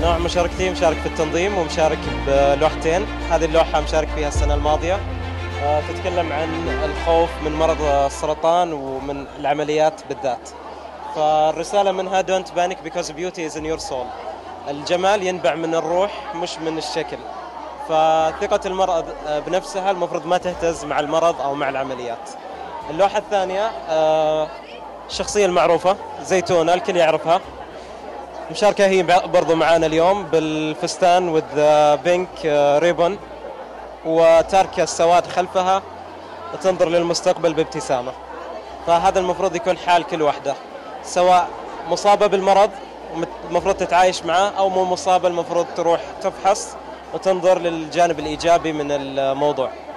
نوع مشاركتي مشارك في التنظيم ومشارك بلوحتين. هذه اللوحة مشارك فيها السنة الماضية، تتكلم عن الخوف من مرض السرطان ومن العمليات بالذات. فالرسالة منها Don't panic because beauty is in your soul. الجمال ينبع من الروح مش من الشكل. فثقة المرأة بنفسها المفروض ما تهتز مع المرض أو مع العمليات. اللوحة الثانية الشخصية المعروفة زيتونة، الكل يعرفها، مشاركة هي برضو معانا اليوم بالفستان with pink ribbon، وتاركة السواد خلفها وتنظر للمستقبل بابتسامة. فهذا المفروض يكون حال كل واحدة، سواء مصابة بالمرض المفروض تتعايش معه، أو مو مصابة المفروض تروح تفحص وتنظر للجانب الإيجابي من الموضوع.